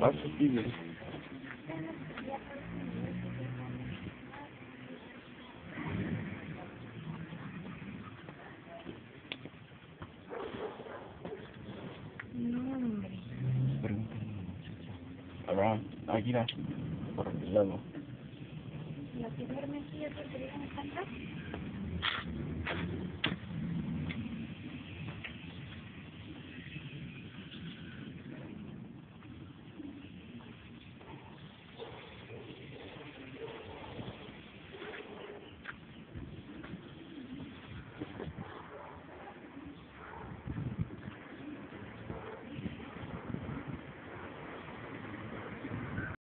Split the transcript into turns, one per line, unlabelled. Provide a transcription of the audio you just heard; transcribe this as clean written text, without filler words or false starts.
Paso Cyber.
No, hombre.
Pregúntale a la muchacha. Abraham, aquí era, por el lado.
¿La primer mesilla te querían cantar?